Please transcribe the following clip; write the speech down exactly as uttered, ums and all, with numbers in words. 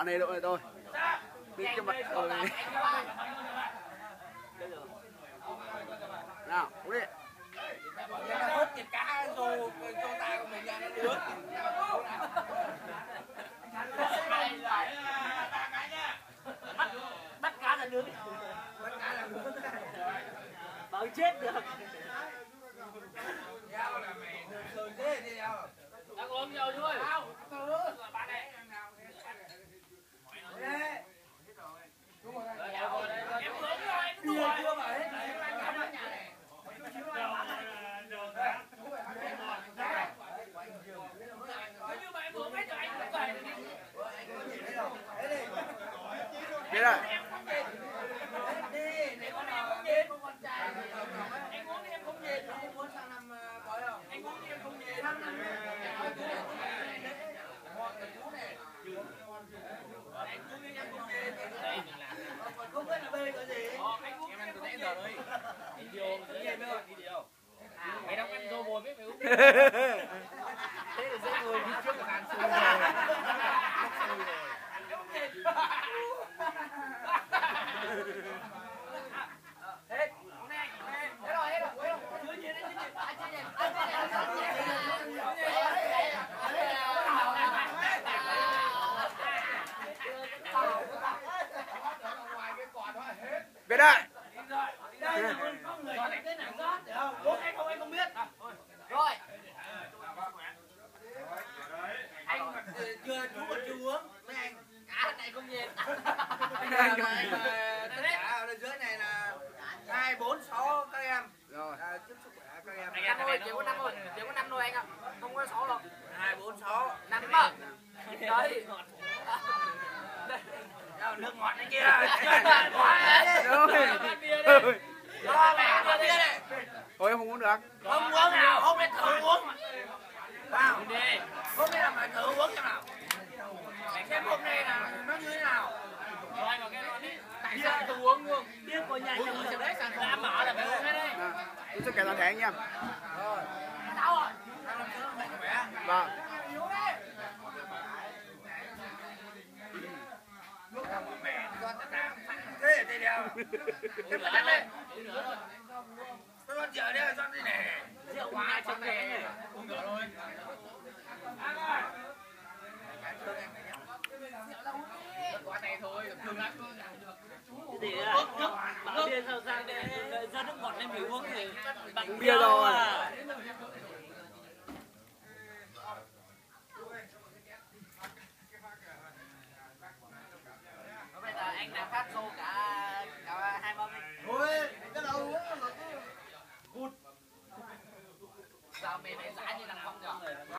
ngọn này rồi thôi. Biết cho mặt rồi. Nào, uống đi. Hút thịt cá rồi cho tay của mình ra nó nước. Bắt bắt cá là nướng. Bắt cá là nướng. Bảo chết được. Giao là mày thường thế đi giao. Đang uống nhiều thôi. Không, bạn này. Đúng rồi. Em uống rồi, em uống rồi. Chưa mà hết. Biết rồi. Anh uống đi em không về, anh muốn sang năm bói không? Anh uống đi em không về. Sang năm ngon cái chú này. Anh uống đi em không về. Còn không biết là bê cái gì. Anh uống em ăn từ nãy giờ rồi. Đi điều, đi điều, đi điều. Mày đóng ăn rô bồi biết mày uống đi. Thế là dễ ngồi đi trước là ăn xui rồi. Hết. Hết rồi, hết rồi. Chưa gì đấy, chưa gì. Anh chưa gì. Anh chưa gì. Biết đấy. Đây là có người cái này rót được không? Uống hay không anh không biết. Rồi. Anh chưa chú còn chưa uống. Mấy anh cá này không nhìn. Anh cả ở dưới này là hai bốn sáu các em. Rồi. Chúc sức khỏe các em. Anh ơi, chỉ có năm thôi, chỉ có năm thôi anh ạ. Không có sáu đâu. hai bốn sáu Năm mà. Đấy. Nước ngọt đấy kia. Rồi. Cho mẹ đưa bia này. Thôi em không uống được. Không uống nào, hôm nay thử uống. Vào đi. Hôm nay là phải thử uống xem nào. Xem hôm nay là nó như thế nào. Rồi vào cái đó đi. Tại sao tôi uống luôn? Bia của nhà chồng ở đấy sản phẩm đã mở là phải uống hết đấy. Tôi sẽ kể toàn thể anh em. Rồi. Sao rồi? Mẹ khỏe. Vâng. Mẹ con ta ta thế thì đeo. Cái mặt đất đây. Tôi con chờ đây xong đi nè. Rượu quá trong này. Uống rượu thôi. Ăn ơi. Quả này thôi, thường lắm. Thì nước bảo bia sao sang để ra nước ngọt lên mình uống thì Uống bia rồi. bây giờ anh đã phát xô cả cả hai mâm đi. Thôi, cái đầu uống rồi cứ hụt. Sao mày này giá như thằng Phong nhở?